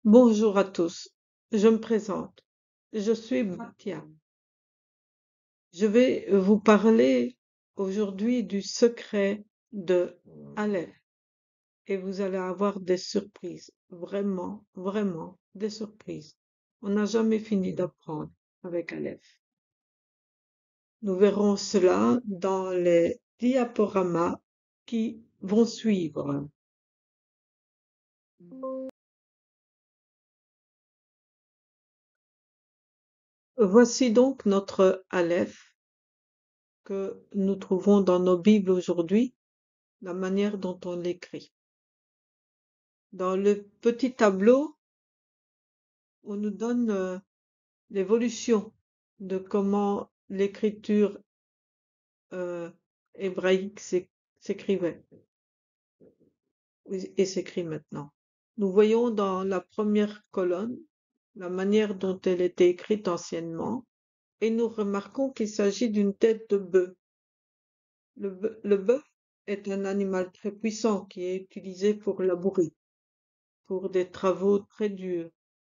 Bonjour à tous, je me présente. Je suis Baptia. Je vais vous parler aujourd'hui du secret de Aleph et vous allez avoir des surprises, vraiment, vraiment des surprises. On n'a jamais fini d'apprendre avec Aleph. Nous verrons cela dans les diaporamas qui vont suivre. Voici donc notre Aleph que nous trouvons dans nos Bibles aujourd'hui, la manière dont on l'écrit. Dans le petit tableau, on nous donne l'évolution de comment l'écriture euh, hébraïque s'écrivait et s'écrit maintenant. Nous voyons dans la première colonne la manière dont elle était écrite anciennement et nous remarquons qu'il s'agit d'une tête de bœuf. Le bœuf est un animal très puissant qui est utilisé pour labourer, pour des travaux très durs.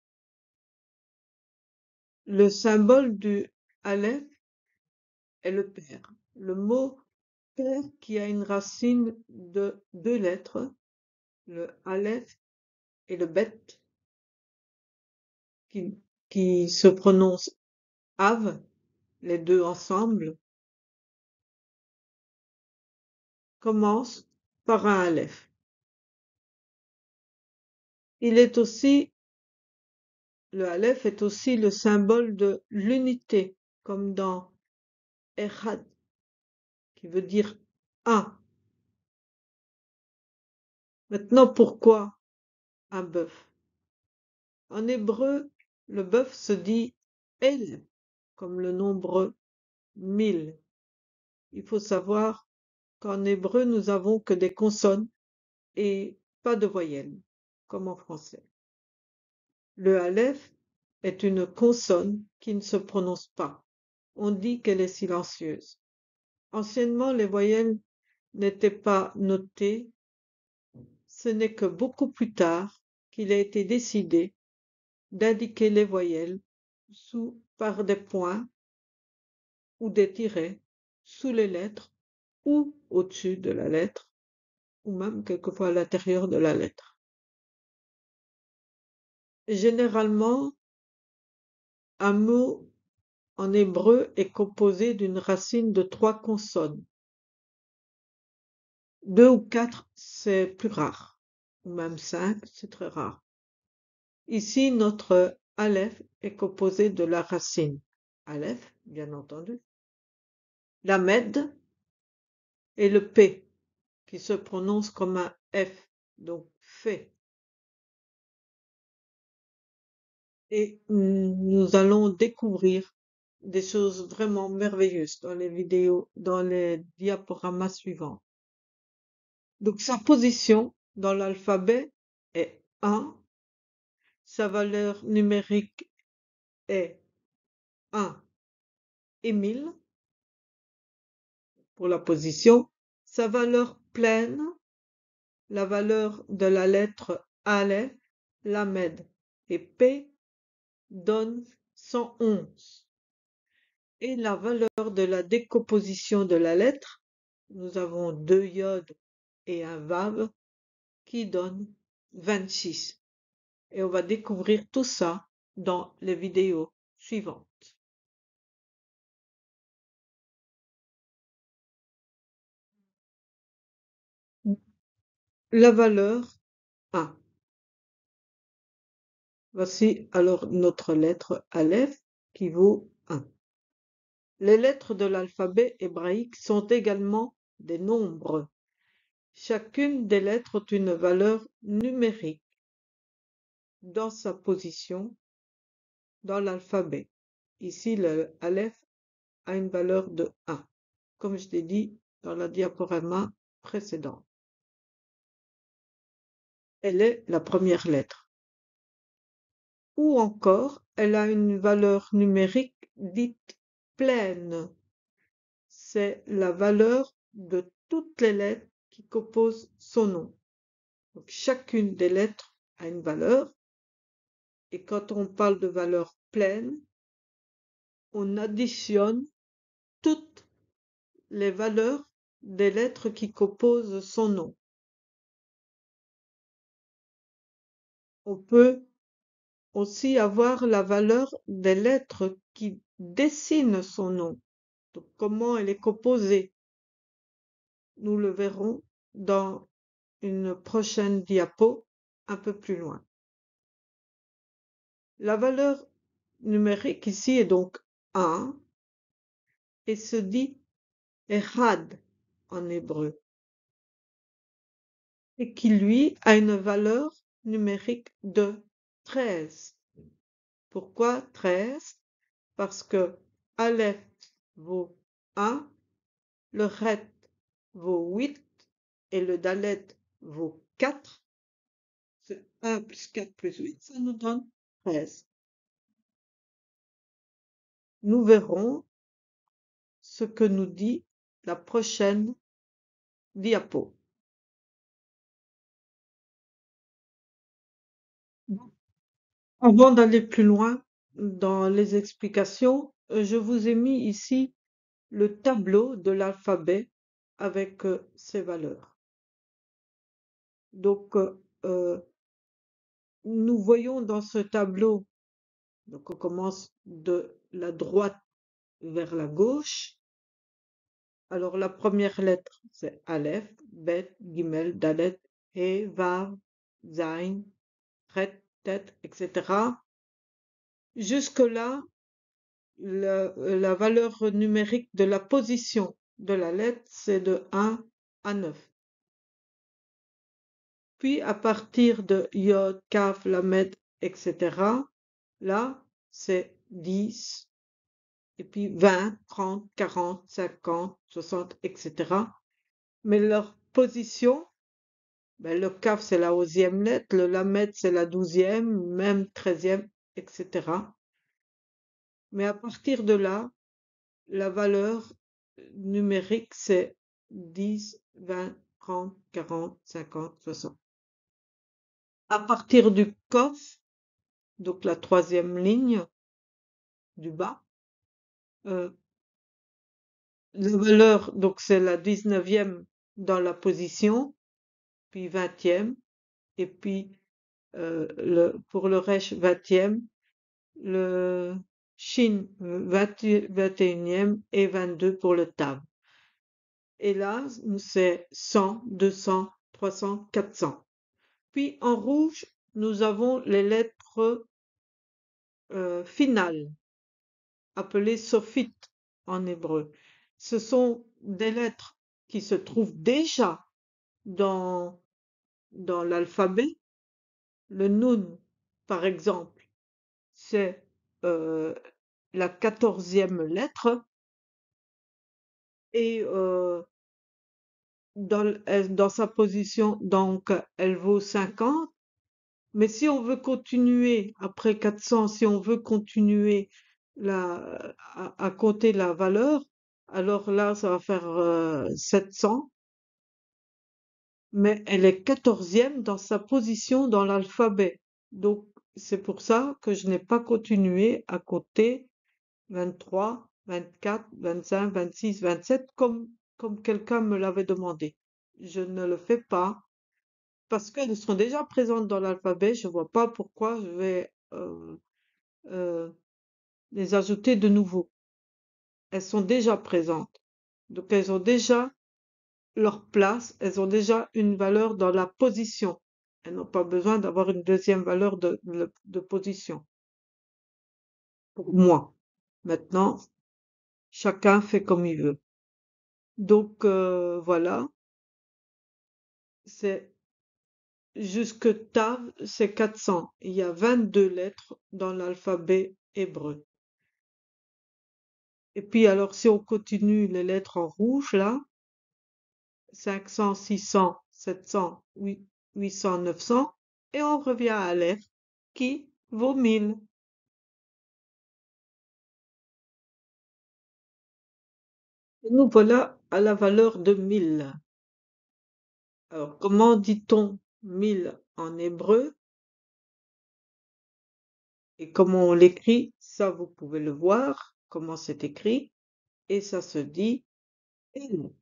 Le symbole du Aleph est le père. Le mot père qui a une racine de deux lettres, le Aleph et le Bet, qui, qui se prononce Av, les deux ensemble, commence par un Aleph. Le Aleph est aussi le symbole de l'unité, comme dans Echad, qui veut dire un. Maintenant, pourquoi un bœuf? En hébreu, le bœuf se dit El, comme le nombre 1000. Il faut savoir qu'en hébreu, nous avons que des consonnes et pas de voyelles, comme en français. Le aleph est une consonne qui ne se prononce pas. On dit qu'elle est silencieuse. Anciennement, les voyelles n'étaient pas notées. Ce n'est que beaucoup plus tard qu'il a été décidé d'indiquer les voyelles par des points ou des tirets sous les lettres ou au-dessus de la lettre ou même quelquefois à l'intérieur de la lettre. Généralement, un mot en hébreu est composé d'une racine de 3 consonnes. 2 ou 4, c'est plus rare, ou même 5, c'est très rare. Ici, notre aleph est composé de la racine aleph, bien entendu, la med et le p, qui se prononce comme un f, donc fait. Et nous allons découvrir des choses vraiment merveilleuses dans les vidéos, dans les diaporamas suivants. Donc sa position dans l'alphabet est 1, sa valeur numérique est 1 et 1000 pour la position, sa valeur pleine, la valeur de la lettre Aleph, Lamed et P donne 111. Et la valeur de la décomposition de la lettre, nous avons 2 iodes et un vav qui donne 26. Et on va découvrir tout ça dans les vidéos suivantes. La valeur 1. Voici alors notre lettre Aleph qui vaut 1. Les lettres de l'alphabet hébraïque sont également des nombres. Chacune des lettres a une valeur numérique dans sa position dans l'alphabet. Ici, le Aleph a une valeur de 1, comme je l'ai dit dans la diaporama précédente. Elle est la première lettre. Ou encore, elle a une valeur numérique dite pleine. C'est la valeur de toutes les lettres qui composent son nom. Donc, chacune des lettres a une valeur Et quand on parle de valeur pleine, on additionne toutes les valeurs des lettres qui composent son nom. On peut aussi avoir la valeur des lettres qui dessinent son nom. Donc, comment elle est composée, nous le verrons dans une prochaine diapo un peu plus loin. La valeur numérique ici est donc 1 et se dit Echad en hébreu et qui lui a une valeur numérique de 13. Pourquoi 13? Parce que Aleph vaut 1, le Ret vaut 8 et le Dalet vaut 4. C'est 1 plus 4 plus 8, ça nous donne 13. Nous verrons ce que nous dit la prochaine diapo. Avant d'aller plus loin dans les explications, je vous ai mis ici le tableau de l'alphabet avec ses valeurs. Donc, nous voyons dans ce tableau, donc on commence de la droite vers la gauche. Alors, la première lettre, c'est Aleph, Bet, Gimel, Dalet, He, Vav, Zain, Ret, Tet, etc. Jusque-là, la valeur numérique de la position de la lettre, c'est de 1 à 9. Puis, à partir de Yod, Kaf, Lamed, etc., là, c'est 10, et puis 20, 30, 40, 50, 60, etc. Mais leur position, ben, le Kaf, c'est la 11e lettre, le Lamed, c'est la 12e, même 13e, etc. Mais à partir de là, la valeur numérique, c'est 10, 20, 30, 40, 50, 60. À partir du Kof, donc la 3e ligne du bas, euh, la valeur, donc c'est la 19e dans la position, puis 20e, et puis pour le Resh 20e, le Shin 21e et 22 pour le Tav. Et là, c'est 100, 200, 300, 400. Puis en rouge, nous avons les lettres finales, appelées sophites en hébreu. Ce sont des lettres qui se trouvent déjà dans, dans l'alphabet. Le Nun, par exemple, c'est la 14e lettre et dans sa position, donc, elle vaut 50. Mais si on veut continuer, après 400, si on veut continuer à compter la valeur, alors là, ça va faire 700. Mais elle est 14e dans sa position dans l'alphabet. Donc, c'est pour ça que je n'ai pas continué à compter 23, 24, 25, 26, 27 comme quelqu'un me l'avait demandé. Je ne le fais pas parce qu'elles sont déjà présentes dans l'alphabet. Je vois pas pourquoi je vais euh, les ajouter de nouveau. Elles sont déjà présentes. Donc, elles ont déjà leur place, elles ont déjà une valeur dans la position. Elles n'ont pas besoin d'avoir une deuxième valeur de position. Pour moi. Maintenant, chacun fait comme il veut. Donc voilà, c'est jusque Tav, c'est 400. Il y a 22 lettres dans l'alphabet hébreu. Et puis alors si on continue les lettres en rouge là, 500, 600, 700, 800, 900, et on revient à Aleph qui vaut 1000. Et nous voilà à la valeur de 1000. Alors comment dit-on 1000 en hébreu? Et comment on l'écrit, ça vous pouvez le voir, comment c'est écrit, et ça se dit L.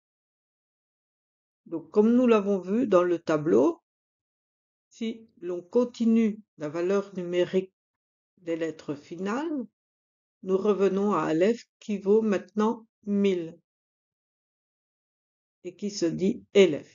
Donc comme nous l'avons vu dans le tableau, si l'on continue la valeur numérique des lettres finales, nous revenons à Aleph qui vaut maintenant 1000 et qui se dit Elef.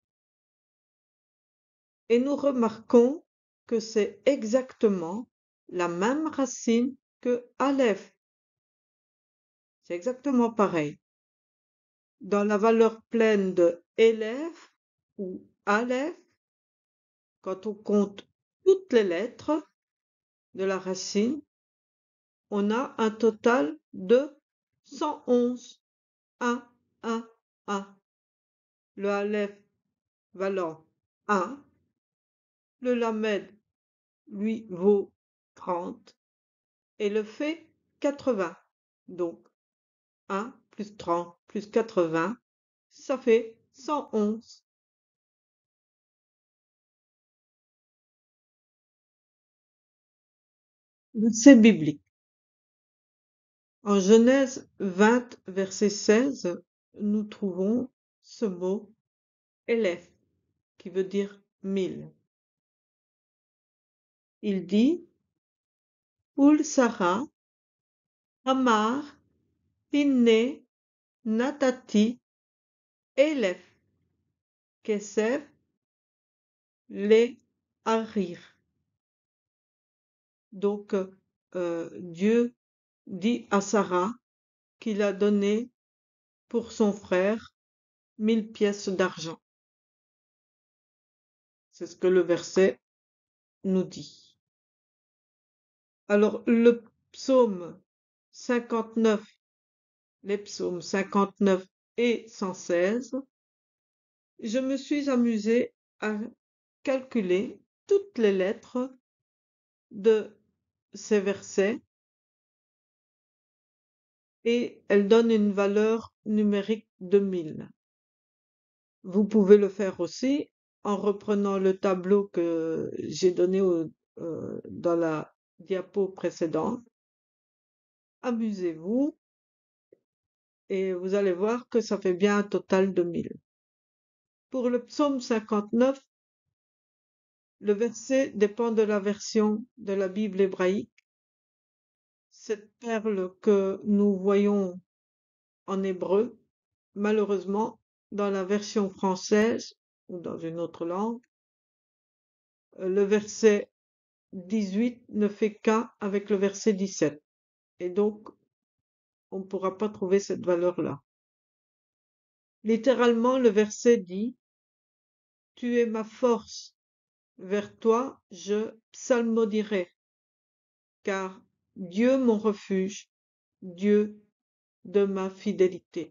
Et nous remarquons que c'est exactement la même racine que Aleph. C'est exactement pareil. Dans la valeur pleine de Elef ou Aleph, quand on compte toutes les lettres de la racine, on a un total de 111. 1, 1, 1. Le Aleph valant 1, le Lamed, lui, vaut 30 et le Fait 80. Donc 1 plus 30 plus 80, ça fait 111. C'est biblique. En Genèse 20, verset 16, nous trouvons ce mot Élève, qui veut dire 1000. Il dit Ul Sarah, Amar, Hinne, Natati, Élève, Kesef, les Harir. Donc, Dieu dit à Sarah qu'il a donné pour son frère 1000 pièces d'argent. C'est ce que le verset nous dit. Alors, le psaume 59, les psaumes 59 et 116, je me suis amusée à calculer toutes les lettres de ces versets et elles donnent une valeur numérique de 1000. Vous pouvez le faire aussi en reprenant le tableau que j'ai donné dans la diapo précédente. Amusez-vous et vous allez voir que ça fait bien un total de 1000. Pour le psaume 59, le verset dépend de la version de la Bible hébraïque. Cette perle que nous voyons en hébreu, malheureusement, dans la version française ou dans une autre langue, le verset 18 ne fait qu'un avec le verset 17. Et donc, on ne pourra pas trouver cette valeur-là. Littéralement, le verset dit Tu es ma force, vers toi je psalmodierai, car Dieu mon refuge, Dieu de ma fidélité.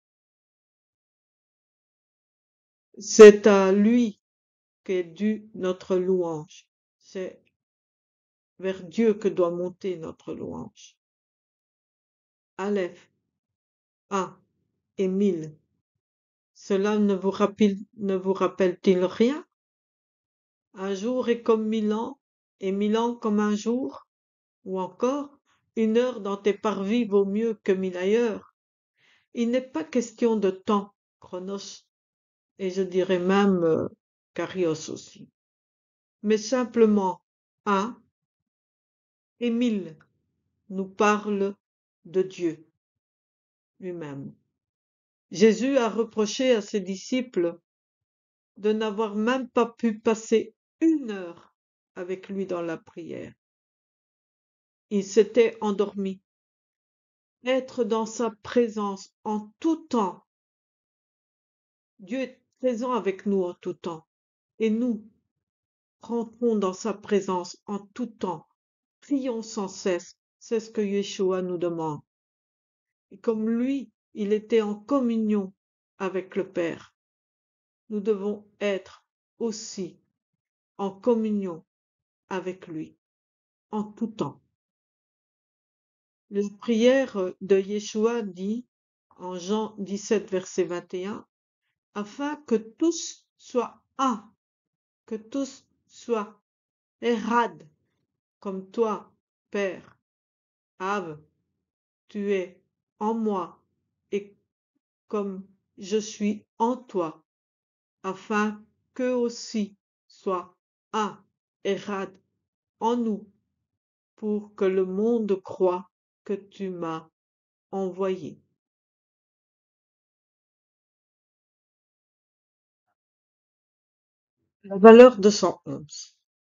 C'est à lui qu'est due notre louange. C'est vers Dieu que doit monter notre louange. Aleph, 1 et 1000. Cela ne vous rappelle-t-il rien? Un jour est comme 1000 ans, et 1000 ans comme un jour? Ou encore, une heure dans tes parvis vaut mieux que 1000 ailleurs? Il n'est pas question de temps, chronos, et je dirais même kairos aussi, mais simplement un et 1000 nous parlent de Dieu lui-même. Jésus a reproché à ses disciples de n'avoir même pas pu passer une heure avec lui dans la prière. Il s'était endormi. Être dans sa présence en tout temps. Dieu est présent avec nous en tout temps. Et nous rentrons dans sa présence en tout temps. Prions sans cesse. C'est ce que Yeshua nous demande. Et comme lui, il était en communion avec le Père, nous devons être aussi en communion avec lui en tout temps. La prière de Yeshua dit en Jean 17, verset 21, afin que tous soient un, que tous soient érad, comme toi, Père, Ave, tu es en moi, et comme je suis en toi, afin qu'eux aussi soient un, Erad, en nous, pour que le monde croie que tu m'as envoyé. La valeur 211.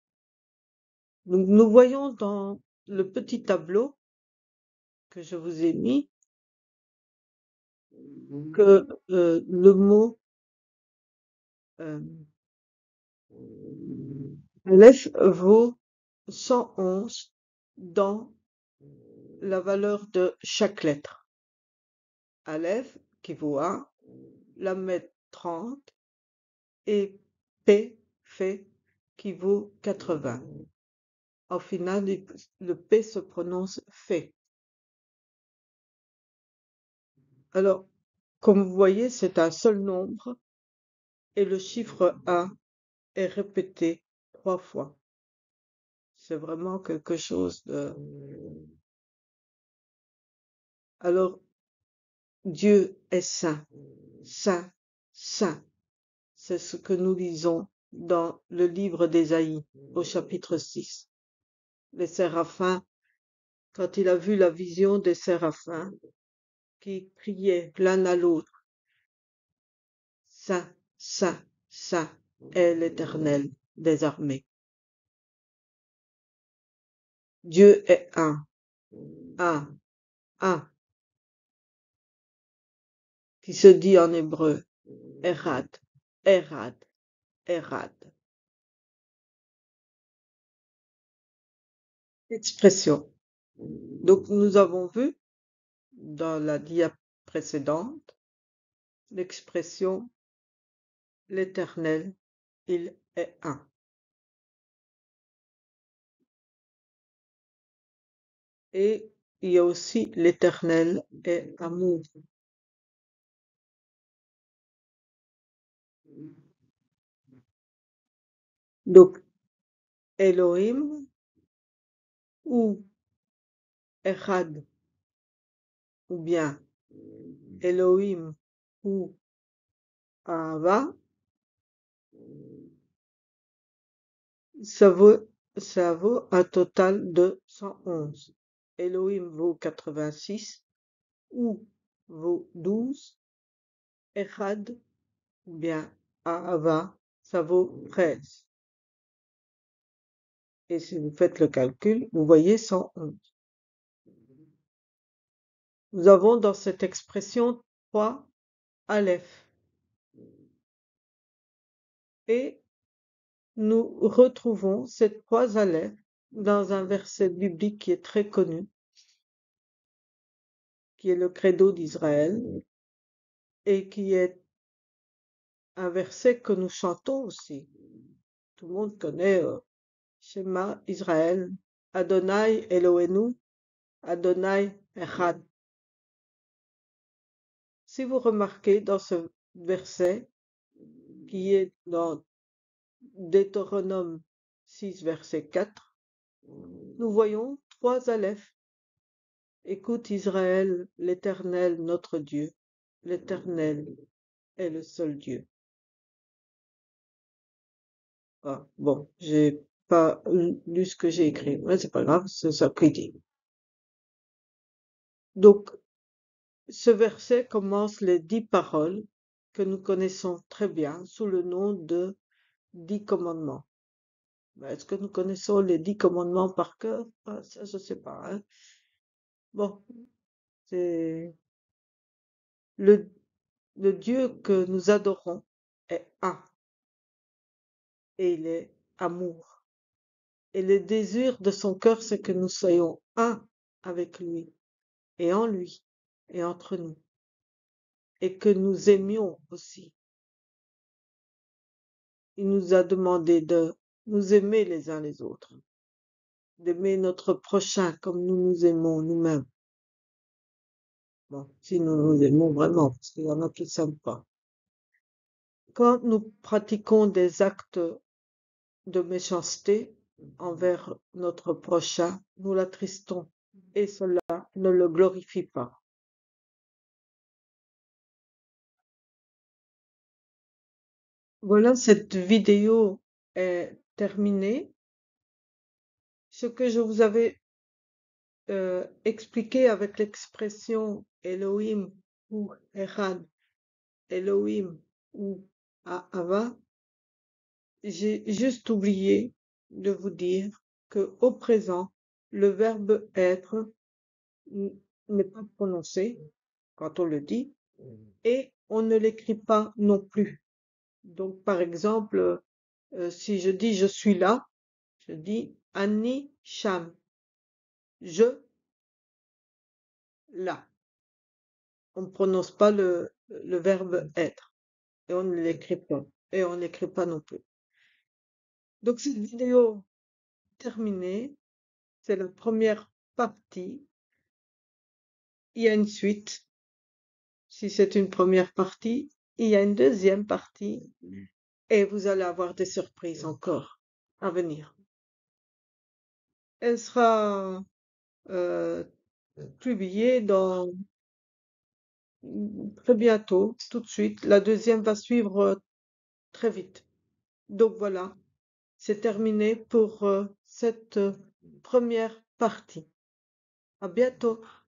Nous voyons dans le petit tableau que je vous ai mis que le mot euh, Aleph vaut 111 dans la valeur de chaque lettre. Aleph qui vaut 1, Lamed 30 et P fait qui vaut 80. Au final, le P se prononce fait. Alors, comme vous voyez, c'est un seul nombre et le chiffre 1 est répété 3 fois. C'est vraiment quelque chose de... Alors, Dieu est saint, saint, saint. C'est ce que nous lisons dans le livre d'Ésaïe, au chapitre 6. Les séraphins, quand il a vu la vision des séraphins qui criaient l'un à l'autre, Saint, saint, saint est l'Éternel des armées. Dieu est un, qui se dit en hébreu, Erad, Erad, Erad. Expression. Donc nous avons vu dans la dia précédente l'expression l'Éternel, il est un. Et il y a aussi l'Éternel est amour. Donc Elohim ou Echad ou bien Elohim ou Ahava, ça vaut un total de 111. Elohim vaut 86 ou vaut 12. Echad ou bien Ahava, ça vaut 13. Et si vous faites le calcul, vous voyez 111. Nous avons dans cette expression 3 Aleph. Et nous retrouvons ces 3 Aleph dans un verset biblique qui est très connu, qui est le Credo d'Israël, et qui est un verset que nous chantons aussi. Tout le monde connaît Shema Israël, Adonai Elohenu, Adonai Echad. Si vous remarquez dans ce verset, qui est dans Deutéronome 6, verset 4, nous voyons 3 Aleph. Écoute Israël, l'Éternel notre Dieu, l'Éternel est le seul Dieu. Ah, bon, j'ai pas lu ce que j'ai écrit, mais c'est pas grave, c'est ça qu'il dit. Donc, ce verset commence les 10 paroles que nous connaissons très bien sous le nom de 10 commandements. Est-ce que nous connaissons les 10 commandements par cœur? Ah, ça, je sais pas, hein. Bon, c'est le Dieu que nous adorons est un, et il est amour. Et le désir de son cœur, c'est que nous soyons un avec lui, et en lui, et entre nous, et que nous aimions aussi. Il nous a demandé de nous aimer les uns les autres, d'aimer notre prochain comme nous nous aimons nous-mêmes. Bon, si nous nous aimons vraiment, parce qu'il y en a qui ne s'aiment pas. Quand nous pratiquons des actes de méchanceté, envers notre prochain, nous l'attristons, et cela ne le glorifie pas. Voilà, cette vidéo est terminée. Ce que je vous avais expliqué avec l'expression Elohim ou Echad, Elohim ou Ahava, j'ai juste oublié de vous dire que au présent, le verbe être n'est pas prononcé quand on le dit et on ne l'écrit pas non plus. Donc, par exemple, si je dis je suis là, je dis Ani Sham, je là. On ne prononce pas le verbe être et on ne l'écrit pas. Et on n'écrit pas non plus. Donc, cette vidéo terminée, c'est la première partie. Il y a une suite. Si c'est une première partie, il y a une deuxième partie et vous allez avoir des surprises encore à venir. Elle sera euh, publiée dans très bientôt, tout de suite. La deuxième va suivre très vite. Donc voilà, c'est terminé pour cette première partie. À bientôt.